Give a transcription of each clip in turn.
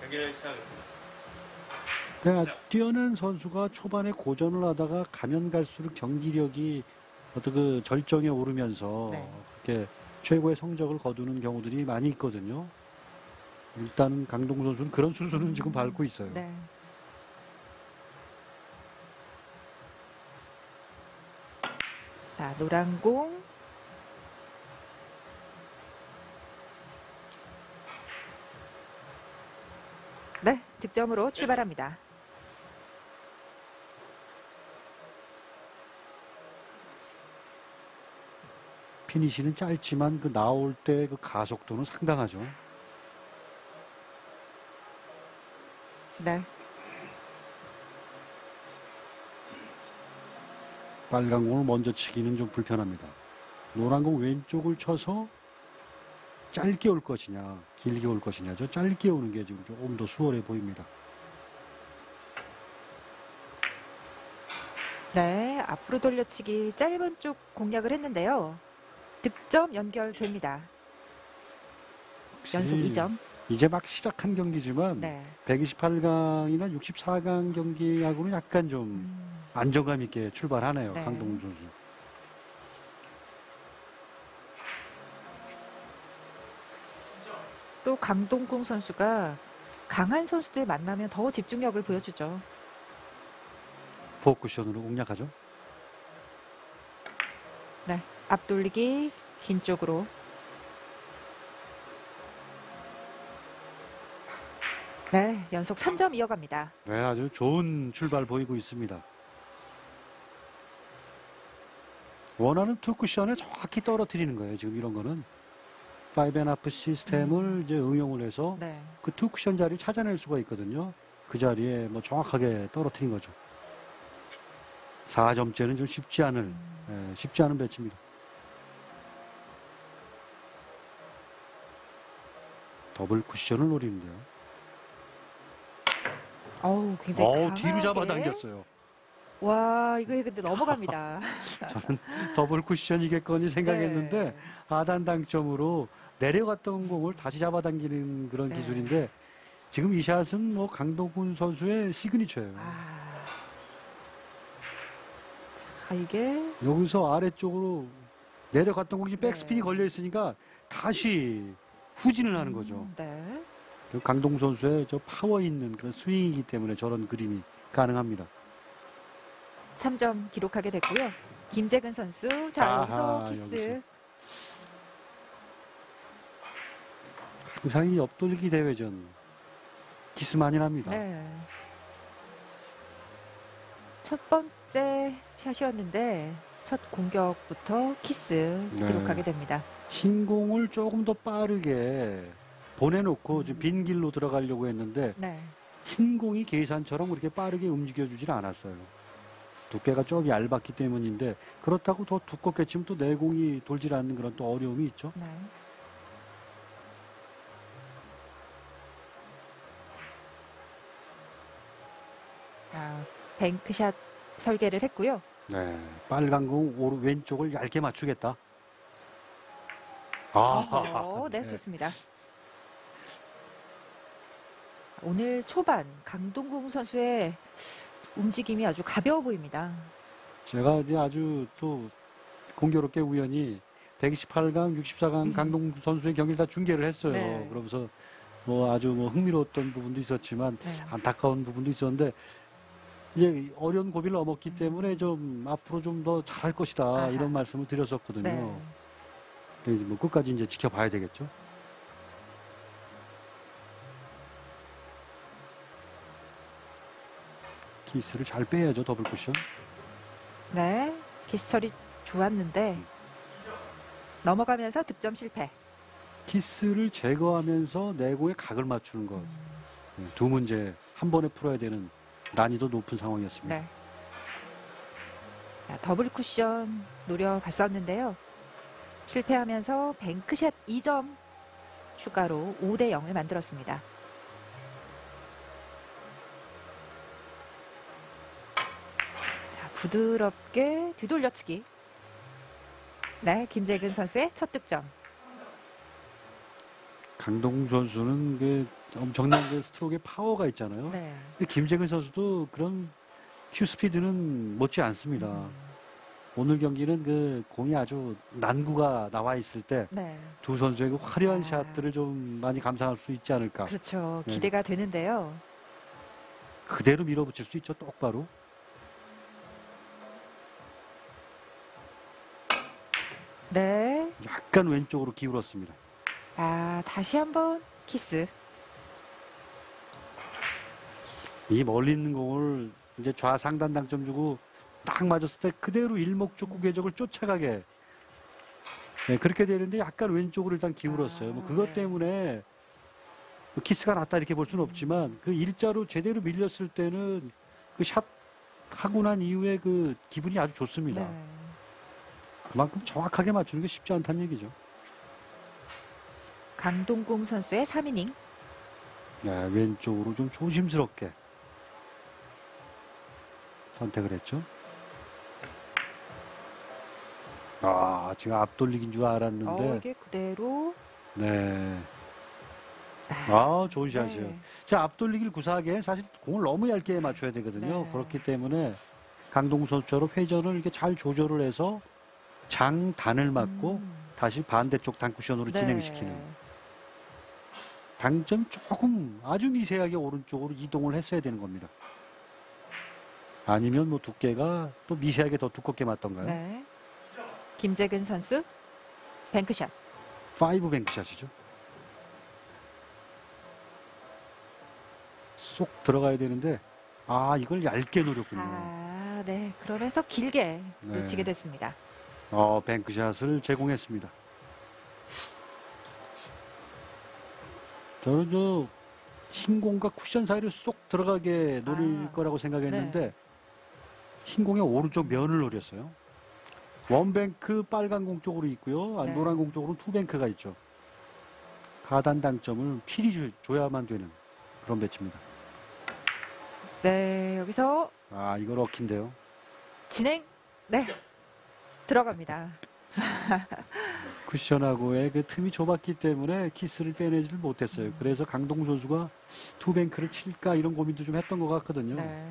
경기를 시작하겠습니다. 그러니까 뛰어난 선수가 초반에 고전을 하다가 가면 갈수록 경기력이 어떤 그 절정에 오르면서 네. 그렇게 최고의 성적을 거두는 경우들이 많이 있거든요. 일단은 강동구 선수는 그런 수순은 지금 밟고 있어요. 네. 자, 노란 공. 네, 득점으로 출발합니다. 피니시는 짧지만 그 나올 때 그 가속도는 상당하죠. 네. 빨간 공을 먼저 치기는 좀 불편합니다. 노란 공 왼쪽을 쳐서 짧게 올 것이냐 길게 올 것이냐죠. 짧게 오는 게 지금 조금 더 수월해 보입니다. 네, 앞으로 돌려치기 짧은 쪽 공략을 했는데요. 득점 연결됩니다. 연속 2점. 이제 막 시작한 경기지만 네. 128강이나 64강 경기하고는 약간 좀 안정감 있게 출발하네요. 네. 강동구 선수. 또 강동궁 선수가 강한 선수들 만나면 더 집중력을 보여주죠. 포쿠션으로 공략하죠. 네, 앞돌리기 긴 쪽으로. 네, 연속 3점 이어갑니다. 네, 아주 좋은 출발 보이고 있습니다. 원하는 투 쿠션에 정확히 떨어뜨리는 거예요. 지금 이런 거는 5&1 시스템을 이제 응용을 해서 네. 그 투 쿠션 자리를 찾아낼 수가 있거든요. 그 자리에 뭐 정확하게 떨어뜨린 거죠. 4점째는 좀 쉽지 않은 배치입니다. 더블 쿠션을 노리는데요. 어우, 굉장히 강하게. 뒤로 잡아당겼어요. 와, 이거 근데 넘어갑니다. 저는 더블 쿠션이겠거니 생각했는데 네. 하단 당점으로 내려갔던 공을 다시 잡아당기는 그런 네. 기술인데 지금 이 샷은 뭐 강동군 선수의 시그니처예요. 자, 이게 여기서 아래쪽으로 내려갔던 공이 네. 백스핀이 걸려 있으니까 다시 후진을 하는 거죠. 네. 강동 선수의 저 파워 있는 그런 스윙이기 때문에 저런 그림이 가능합니다. 3점 기록하게 됐고요. 김재근 선수, 자, 여기서 아하, 키스. 여기서. 항상 이 옆돌기 대회전 키스 많이 납니다. 네. 첫 번째 샷이었는데 첫 공격부터 키스 네. 기록하게 됩니다. 흰 공을 조금 더 빠르게 보내놓고 지금 빈 길로 들어가려고 했는데 네. 흰 공이 계산처럼 그렇게 빠르게 움직여주질 않았어요. 두께가 좀 얇았기 때문인데 그렇다고 더 두껍게 치면 또 내공이 돌질 않는 그런 또 어려움이 있죠. 네. 뱅크샷 설계를 했고요. 네, 빨간 공 왼쪽을 얇게 맞추겠다. 네, 좋습니다. 오늘 초반 강동궁 선수의 움직임이 아주 가벼워 보입니다. 제가 이제 아주 또 공교롭게 우연히 128강, 64강 강동 선수의 경기를 다 중계를 했어요. 네. 그러면서 뭐 아주 뭐 흥미로웠던 부분도 있었지만 네. 안타까운 부분도 있었는데 이제 어려운 고비를 넘었기 때문에 좀 앞으로 좀 더 잘할 것이다 아하. 이런 말씀을 드렸었거든요. 네. 그래서 뭐 끝까지 이제 지켜봐야 되겠죠. 키스를 잘 빼야죠, 더블 쿠션. 네. 키스 처리 좋았는데 넘어가면서 득점 실패. 키스를 제거하면서 내공에 각을 맞추는 것. 두 문제 한 번에 풀어야 되는 난이도 높은 상황이었습니다. 네. 자, 더블 쿠션 노려봤었는데요. 실패하면서 뱅크샷 2점 추가로 5대 0을 만들었습니다. 자, 부드럽게 뒤돌려치기. 네, 김재근 선수의 첫 득점. 강동궁 선수는 그 엄청난 그 스트로크의 파워가 있잖아요. 네. 근데 김재근 선수도 그런 큐 스피드는 못지 않습니다. 오늘 경기는 그 공이 아주 난구가 나와 있을 때 네. 두 선수의 그 화려한 아. 샷들을 좀 많이 감상할 수 있지 않을까. 그렇죠. 네. 기대가 되는데요. 그대로 밀어붙일 수 있죠, 똑바로. 네. 약간 왼쪽으로 기울었습니다. 아, 다시 한번 키스. 이 멀리 있는 공을 이제 좌상단 당점 주고 딱 맞았을 때 그대로 일목적구 궤적을 쫓아가게. 네, 그렇게 되는데 약간 왼쪽으로 일단 기울었어요. 뭐 그것 네. 때문에 뭐 키스가 났다 이렇게 볼 수는 없지만 그 일자로 제대로 밀렸을 때는 그 샷 하고 난 이후에 그 기분이 아주 좋습니다. 네. 그만큼 정확하게 맞추는 게 쉽지 않다는 얘기죠. 강동궁 선수의 3이닝. 네, 왼쪽으로 좀 조심스럽게 선택을 했죠. 아, 지금 앞돌리기인 줄 알았는데. 이게 그대로. 네. 아, 좋은 샷이에요. 네. 자, 앞돌리기를 구사하기엔 사실 공을 너무 얇게 맞춰야 되거든요. 네. 그렇기 때문에 강동구 선수처럼 회전을 이렇게 잘 조절을 해서 장단을 맞고 다시 반대쪽 단쿠션으로 네. 진행시키는. 당점 조금 아주 미세하게 오른쪽으로 이동을 했어야 되는 겁니다. 아니면 뭐 두께가 또 미세하게 더 두껍게 맞던가요? 네. 김재근 선수 뱅크샷. 5 뱅크샷이죠. 쏙 들어가야 되는데 이걸 얇게 노렸군요. 아, 네. 그러면서 길게 네. 놓치게 됐습니다. 뱅크샷을 제공했습니다. 저는 흰 공과 쿠션 사이를 쏙 들어가게 노릴 거라고 생각했는데 네. 흰 공의 오른쪽 면을 노렸어요. 원뱅크 빨간 공 쪽으로 있고요. 네. 노란 공 쪽으로는 투뱅크가 있죠. 하단 당점을 필히 줘야만 되는 그런 배치입니다. 네. 여기서 이거 럭키인데요. 진행. 네. 들어갑니다. 쿠션하고의 그 틈이 좁았기 때문에 키스를 빼내지를 못했어요. 그래서 강동 선수가 투뱅크를 칠까 이런 고민도 좀 했던 것 같거든요. 네.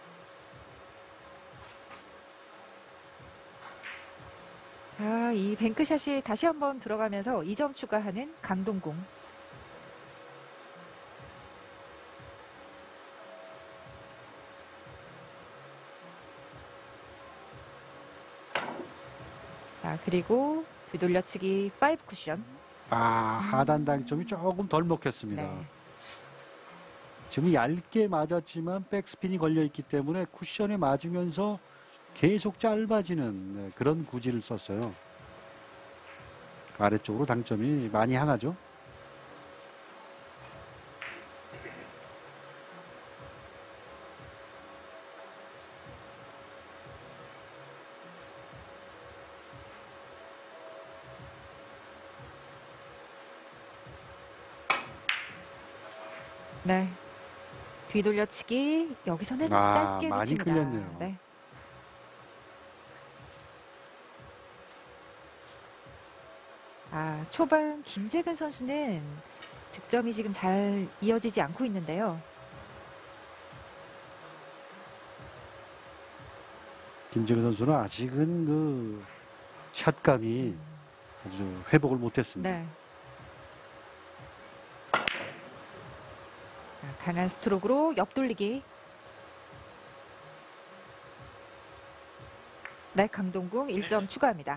이 뱅크샷이 다시 한번 들어가면서 2점 추가하는 강동궁. 그리고 뒤돌려치기 5 쿠션. 하단 당점이 조금 덜 먹혔습니다. 네. 지금 얇게 맞았지만 백스핀이 걸려있기 때문에 쿠션에 맞으면서 계속 짧아지는 그런 구질을 썼어요. 아래쪽으로 당점이 많이 향하죠. 네. 뒤돌려치기 여기서는 짧게 많이 놓칩니다. 끌렸네요. 네. 초반 김재근 선수는 득점이 지금 잘 이어지지 않고 있는데요. 김재근 선수는 아직은 그 샷감이 아주 회복을 못했습니다. 네. 강한 스트로크로 옆돌리기. 네, 강동궁 1점 추가합니다.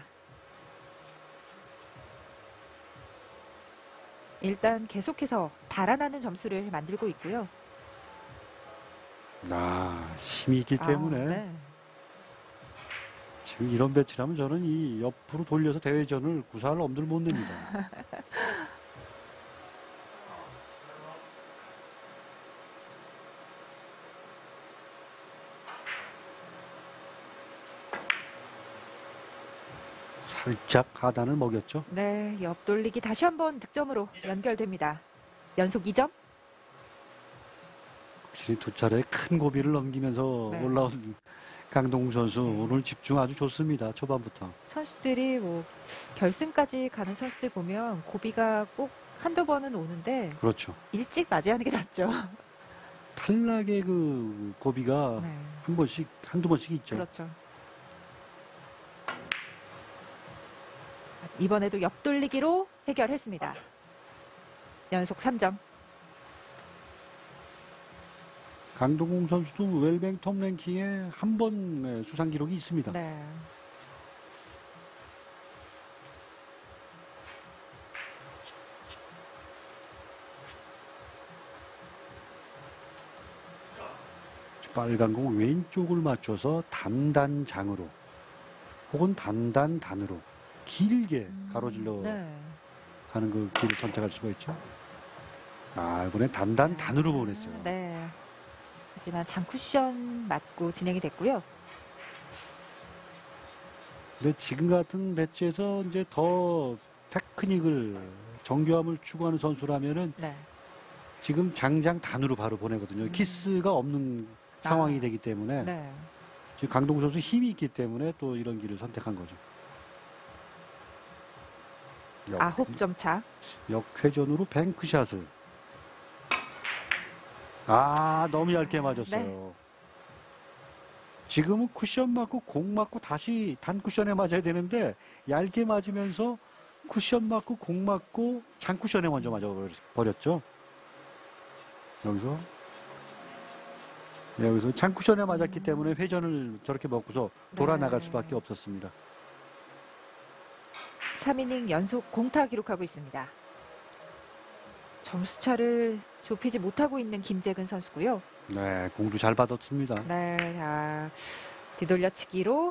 일단 계속해서 달아나는 점수를 만들고 있고요. 힘이 있기 때문에 네. 지금 이런 배치라면 저는 이 옆으로 돌려서 대회전을 구사할 엄두를 못 냅니다. 살짝 하단을 먹였죠. 네, 옆돌리기 다시 한번 득점으로 연결됩니다. 연속 2점. 확실히 두 차례 큰 고비를 넘기면서 네. 올라온 강동궁 선수 오늘 집중 아주 좋습니다. 초반부터. 선수들이 뭐 결승까지 가는 선수들 보면 고비가 꼭 한두 번은 오는데 그렇죠. 일찍 맞이하는 게 낫죠. 탈락의 그 고비가 네. 한 번씩, 한두 번씩 있죠. 그렇죠. 이번에도 옆돌리기로 해결했습니다. 연속 3점. 강동궁 선수도 웰뱅 톱 랭킹에 한 번 수상 기록이 있습니다. 네. 빨간 공 왼쪽을 맞춰서 단단장으로 혹은 단단단으로 길게 가로질러 네. 가는 그 길을 선택할 수가 있죠. 아, 이번엔 단단단으로 보냈어요. 네. 하지만 장쿠션 맞고 진행이 됐고요. 근데 지금 같은 배치에서 이제 더 테크닉을 정교함을 추구하는 선수라면은 네. 지금 장장 단으로 바로 보내거든요. 키스가 없는 상황이 되기 때문에 네. 지금 강동구 선수 힘이 있기 때문에 또 이런 길을 선택한 거죠. 9점 차. 역회전으로 뱅크샷을. 아, 너무 얇게 맞았어요. 네. 지금은 쿠션 맞고 공 맞고 다시 단 쿠션에 맞아야 되는데 얇게 맞으면서 쿠션 맞고 공 맞고 잔 쿠션에 먼저 맞아버렸죠. 여기서 잔 쿠션에 맞았기 때문에 회전을 저렇게 먹고서 돌아 나갈 수밖에 없었습니다. 3이닝 연속 공타 기록하고 있습니다. 점수차를 좁히지 못하고 있는 김재근 선수고요. 네, 공도 잘 받았습니다. 네, 자, 뒤돌려치기로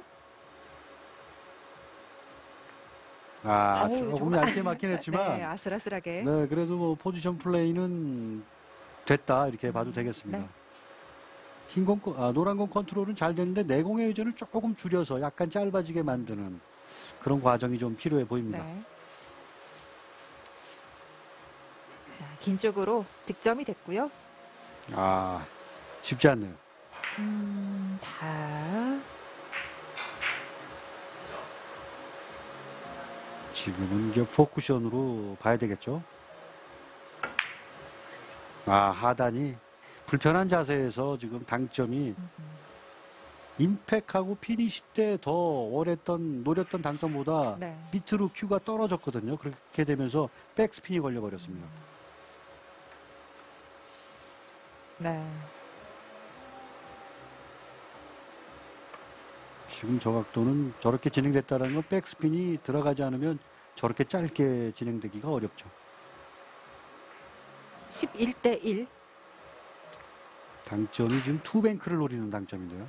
조금 얇게 맞긴 했지만 네, 아슬아슬하게. 네, 그래도 뭐 포지션 플레이는 됐다 이렇게 봐도 되겠습니다. 네. 노란 공 컨트롤은 잘 되는데 내공의 회전을 조금 줄여서 약간 짧아지게 만드는 그런 과정이 좀 필요해 보입니다. 네. 자, 긴 쪽으로 득점이 됐고요. 쉽지 않네요. 자, 지금은 이제 포쿠션으로 봐야 되겠죠. 하단이 불편한 자세에서 지금 당점이 임팩하고 피니시 때 더 노렸던 당점보다 네. 밑으로 큐가 떨어졌거든요. 그렇게 되면서 백스핀이 걸려버렸습니다. 네. 지금 저 각도는 저렇게 진행됐다는 건 백스핀이 들어가지 않으면 저렇게 짧게 진행되기가 어렵죠. 11대 1. 당점이 지금 투뱅크를 노리는 당점인데요.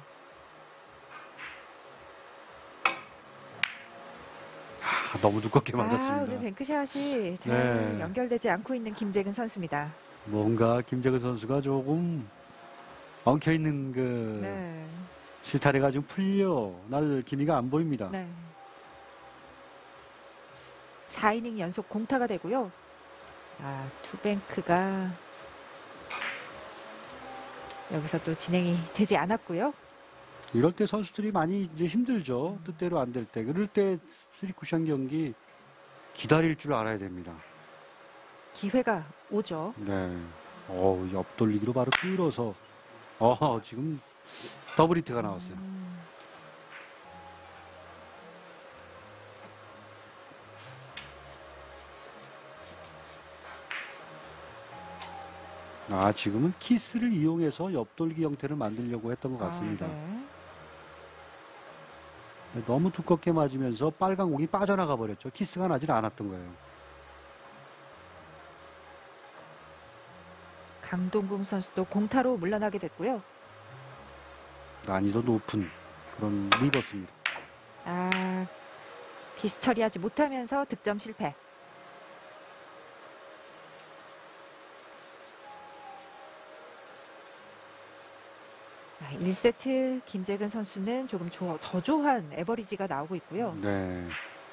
너무 두껍게 맞았습니다. 오늘 뱅크샷이 잘 연결되지 않고 있는 김재근 선수입니다. 뭔가 김재근 선수가 조금 엉켜있는 네. 실타래가 지금 풀려날 기미가 안 보입니다. 네. 4이닝 연속 공타가 되고요. 투뱅크가 여기서 또 진행이 되지 않았고요. 이럴 때 선수들이 많이 이제 힘들죠. 뜻대로 안 될 때. 그럴 때 3쿠션 경기 기다릴 줄 알아야 됩니다. 기회가 오죠. 네. 옆돌리기로 바로 끌어서 지금 더블 히트가 나왔어요. 지금은 키스를 이용해서 옆돌기 형태를 만들려고 했던 것 같습니다. 네. 너무 두껍게 맞으면서 빨간 공이 빠져나가 버렸죠. 키스가 나질 않았던 거예요. 강동궁 선수도 공타로 물러나게 됐고요. 난이도 높은 그런 리버스입니다. 키스 처리하지 못하면서 득점 실패. 1세트 김재근 선수는 조금 저조한 에버리지가 나오고 있고요. 네.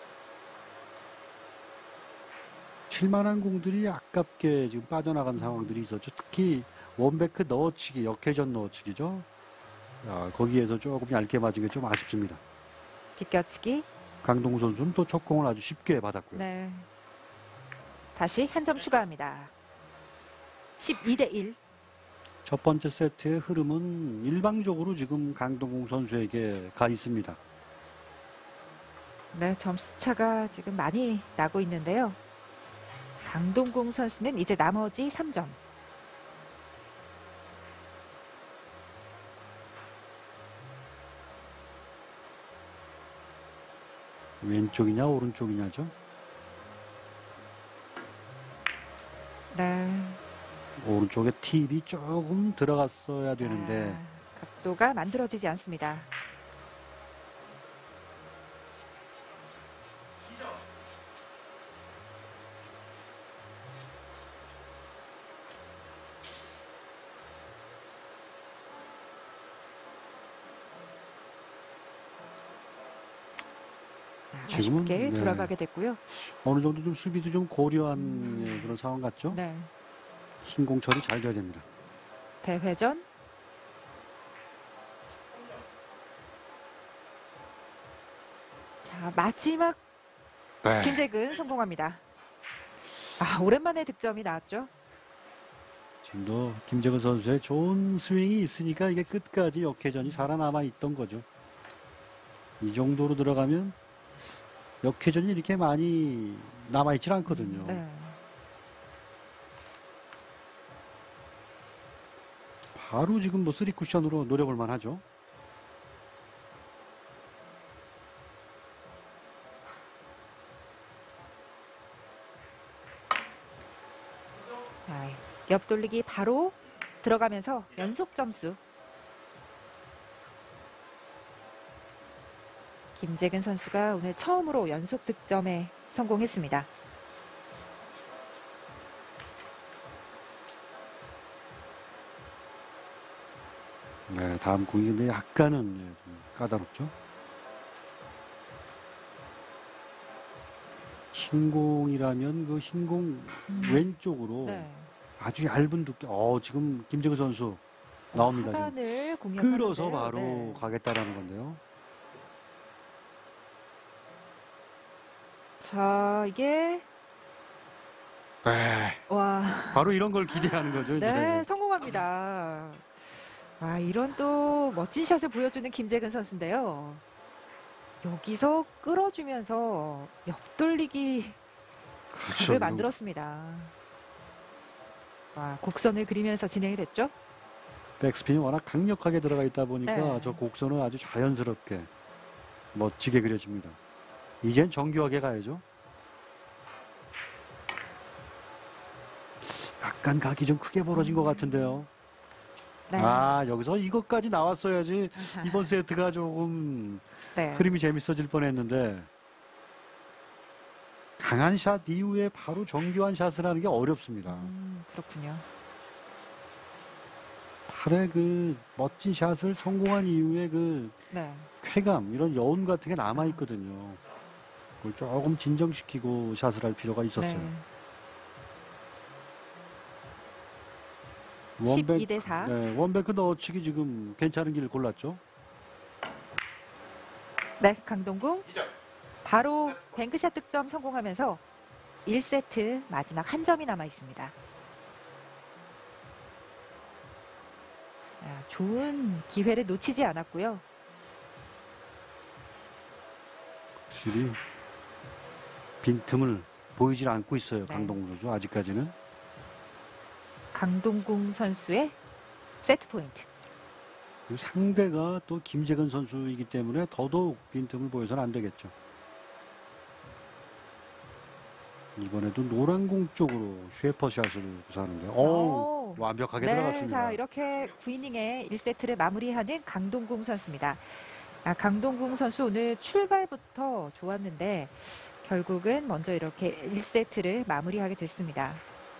칠만한 공들이 아깝게 지금 빠져나간 상황들이 있었죠. 특히 원베크 넣어치기, 역회전 넣어치기죠. 거기에서 조금 얇게 맞은 게 좀 아쉽습니다. 뒷겨치기. 강동우 선수는 또 첫 공을 아주 쉽게 받았고요. 네. 다시 한 점 추가합니다. 12대 1. 첫 번째 세트의 흐름은 일방적으로 지금 강동궁 선수에게 가 있습니다. 네, 점수 차가 지금 많이 나고 있는데요. 강동궁 선수는 이제 나머지 3점. 왼쪽이냐 오른쪽이냐죠. 네. 오른쪽에 팁이 조금 들어갔어야 되는데 각도가 만들어지지 않습니다. 지금은, 아쉽게 네. 돌아가게 됐고요. 어느 정도 좀 수비도 좀 고려한 예, 그런 상황 같죠. 네. 흰 공 처리 잘 돼야 됩니다. 대회전. 자, 마지막 네. 김재근 성공합니다. 오랜만에 득점이 나왔죠. 지금도 김재근 선수의 좋은 스윙이 있으니까 이게 끝까지 역회전이 살아남아 있던 거죠. 이 정도로 들어가면 역회전이 이렇게 많이 남아있질 않거든요. 네. 바로 지금 뭐 3쿠션으로 노려볼 만하죠. 옆 돌리기 바로 들어가면서 연속 점수. 김재근 선수가 오늘 처음으로 연속 득점에 성공했습니다. 네, 다음 공이 근데 약간은 예, 좀 까다롭죠. 흰 공이라면 그 흰 공 왼쪽으로 네. 아주 얇은 두께. 지금 김재근 선수 나옵니다. 지금. 하단을 공략하는데요. 끌어서 바로 네. 가겠다라는 건데요. 자, 이게 와, 바로 이런 걸 기대하는 거죠. 네, 이제. 성공합니다. 이런 또 멋진 샷을 보여주는 김재근 선수인데요. 여기서 끌어주면서 옆돌리기 그렇죠. 를 만들었습니다. 곡선을 그리면서 진행이 됐죠. 백스핀이 워낙 강력하게 들어가 있다 보니까 네. 저 곡선은 아주 자연스럽게 멋지게 그려집니다. 이젠 정교하게 가야죠. 약간 각이 좀 크게 벌어진 것 같은데요. 네. 여기서 이것까지 나왔어야지 이번 세트가 조금 네. 흐름이 재밌어질 뻔했는데 강한 샷 이후에 바로 정교한 샷을 하는 게 어렵습니다. 그렇군요. 팔에 그 멋진 샷을 성공한 이후에 그 네. 쾌감, 이런 여운 같은 게 남아있거든요. 그걸 조금 진정시키고 샷을 할 필요가 있었어요. 네. 원백, 12대 4. 네, 원뱅크 넣어치기 지금 괜찮은 길 골랐죠. 네, 강동궁 바로 뱅크샷 득점 성공하면서 1세트 마지막 한 점이 남아 있습니다. 좋은 기회를 놓치지 않았고요. 확실히 빈틈을 보이질 않고 있어요. 네. 강동구 선수 아직까지는. 강동궁 선수의 세트 포인트. 그리고 상대가 또 김재근 선수이기 때문에 더더욱 빈틈을 보여서는 안 되겠죠. 이번에도 노란공 쪽으로 쉐퍼샷을 구사하는데 완벽하게 네, 들어갔습니다. 자, 이렇게 9이닝의 1세트를 마무리하는 강동궁 선수입니다. 강동궁 선수 오늘 출발부터 좋았는데 결국은 먼저 이렇게 1세트를 마무리하게 됐습니다.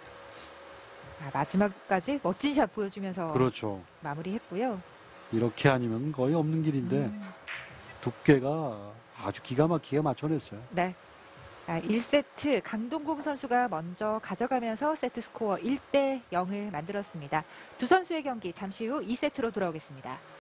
마지막까지 멋진 샷 보여주면서 그렇죠. 마무리했고요. 이렇게 아니면 거의 없는 길인데 두께가 아주 기가 막히게 맞춰냈어요. 네. 1세트 강동궁 선수가 먼저 가져가면서 세트 스코어 1대 0을 만들었습니다. 두 선수의 경기 잠시 후 2세트로 돌아오겠습니다.